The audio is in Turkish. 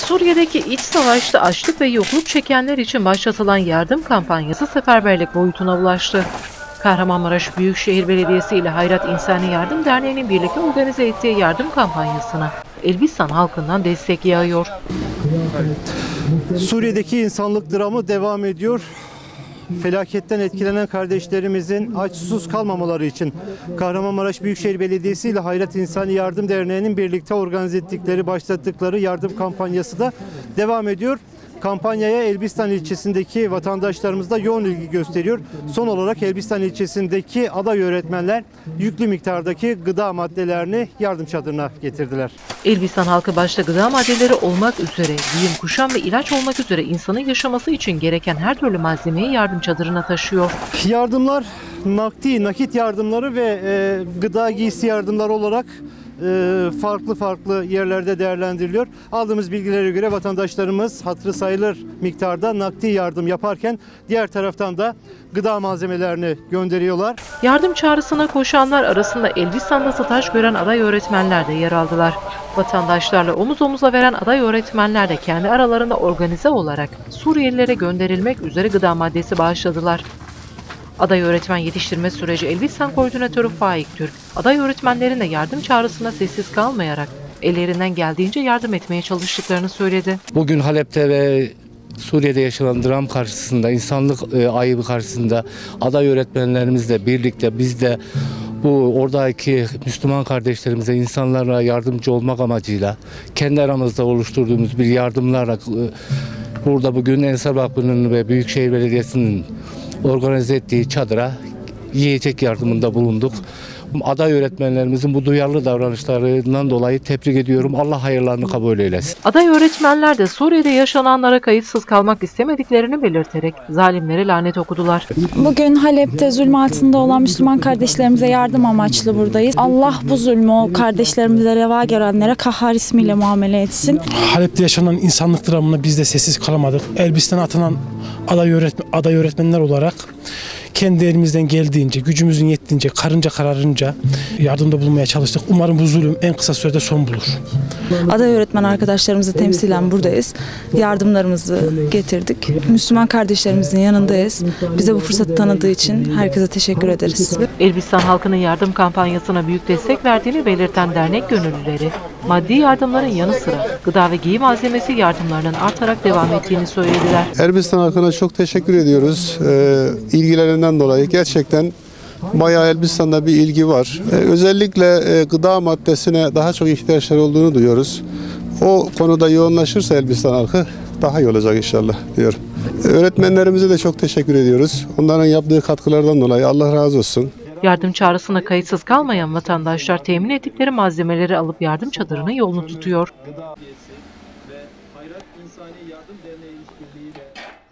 Suriye'deki iç savaşta açlık ve yokluk çekenler için başlatılan yardım kampanyası seferberlik boyutuna ulaştı. Kahramanmaraş Büyükşehir Belediyesi ile Hayrat İnsani Yardım Derneği'nin birlikte organize ettiği yardım kampanyasına Elbistan halkından destek yağıyor. Suriye'deki insanlık dramı devam ediyor. Felaketten etkilenen kardeşlerimizin aç susuz kalmamaları için Kahramanmaraş Büyükşehir Belediyesi ile Hayrat İnsani Yardım Derneği'nin birlikte organize ettikleri, başlattıkları yardım kampanyası da devam ediyor. Kampanyaya Elbistan ilçesindeki vatandaşlarımız da yoğun ilgi gösteriyor. Son olarak Elbistan ilçesindeki aday öğretmenler yüklü miktardaki gıda maddelerini yardım çadırına getirdiler. Elbistan halkı başta gıda maddeleri olmak üzere, giyim, kuşam ve ilaç olmak üzere insanın yaşaması için gereken her türlü malzemeyi yardım çadırına taşıyor. Yardımlar nakit yardımları ve gıda giysi yardımları olarak farklı yerlerde değerlendiriliyor. Aldığımız bilgilere göre vatandaşlarımız hatırı sayılır miktarda nakdi yardım yaparken diğer taraftan da gıda malzemelerini gönderiyorlar. Yardım çağrısına koşanlar arasında Elbistan'da staj gören aday öğretmenler de yer aldılar. Vatandaşlarla omuz omuza veren aday öğretmenler de kendi aralarında organize olarak Suriyelilere gönderilmek üzere gıda maddesi bağışladılar. Aday öğretmen yetiştirme süreci Elbistan Koordinatörü Faik Türk, aday öğretmenlerin de yardım çağrısına sessiz kalmayarak ellerinden geldiğince yardım etmeye çalıştıklarını söyledi. Bugün Halep'te ve Suriye'de yaşanan dram karşısında, insanlık ayıbı karşısında aday öğretmenlerimizle birlikte biz de bu oradaki Müslüman kardeşlerimize, insanlara yardımcı olmak amacıyla kendi aramızda oluşturduğumuz bir yardımlarla burada bugün Ensar Vakfı'nın ve Büyükşehir Belediyesi'nin organize ettiği çadıra yiyecek yardımında bulunduk. Aday öğretmenlerimizin bu duyarlı davranışlarından dolayı tebrik ediyorum. Allah hayırlarını kabul eylesin. Aday öğretmenler de Suriye'de yaşananlara kayıtsız kalmak istemediklerini belirterek zalimlere lanet okudular. Bugün Halep'te zulüm altında olan Müslüman kardeşlerimize yardım amaçlı buradayız. Allah bu zulmü o kardeşlerimize reva görenlere Kahhar ismiyle muamele etsin. Halep'te yaşanan insanlık dramına biz de sessiz kalamadık. Elbistan'a atanan aday öğretmenler olarak kendi elimizden geldiğince, gücümüzün yettiğince, karınca kararınca yardımda bulunmaya çalıştık. Umarım bu zulüm en kısa sürede son bulur. Aday öğretmen arkadaşlarımızı temsilen buradayız. Yardımlarımızı getirdik. Müslüman kardeşlerimizin yanındayız. Bize bu fırsatı tanıdığı için herkese teşekkür ederiz. Elbistan halkının yardım kampanyasına büyük destek verdiğini belirten dernek gönüllüleri, maddi yardımların yanı sıra gıda ve giyim malzemesi yardımlarının artarak devam ettiğini söylediler. Elbistan halkına çok teşekkür ediyoruz. İlgilerinden dolayı gerçekten bayağı Elbistan'da bir ilgi var. Özellikle gıda maddesine daha çok ihtiyaçları olduğunu duyuyoruz. O konuda yoğunlaşırsa Elbistan halkı daha iyi olacak inşallah diyorum. Öğretmenlerimize de çok teşekkür ediyoruz. Onların yaptığı katkılardan dolayı Allah razı olsun. Yardım çağrısına kayıtsız kalmayan vatandaşlar temin ettikleri malzemeleri alıp yardım çadırının yolunu tutuyor.